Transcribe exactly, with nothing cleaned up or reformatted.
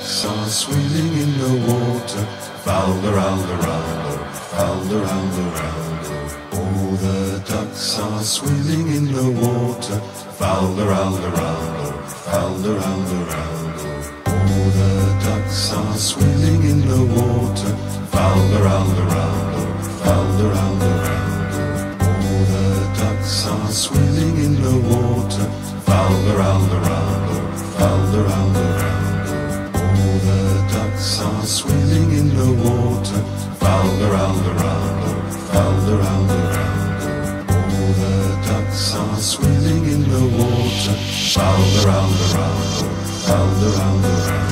ducks are swimming in the water. Fowler, owler, owler, fowler, owler, owler. All the ducks are swimming in the water. Fowler, owler, owler, fowler, owler, owler. All the ducks are swimming in the water. Fowler, owler, owler, fowler, owler, owler. All the ducks are swimming in the water. Fowler, owler, owler, fowler, owler, owler. All the ducks are swimming in the water. Fowler, owler, owler, fowler, owler, owler. All the ducks are swimming in the water. Fowler, owler, owler, fowler, owler, owler.